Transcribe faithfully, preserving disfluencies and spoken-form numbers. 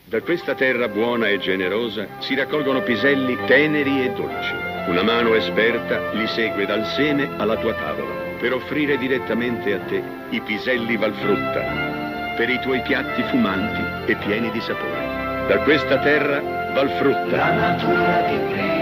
Da questa terra buona e generosa si raccolgono piselli teneri e dolci. Una mano esperta li segue dal seme alla tua tavola per offrire direttamente a te i piselli Valfrutta per i tuoi piatti fumanti e pieni di sapore. Da questa terra Valfrutta. La natura ti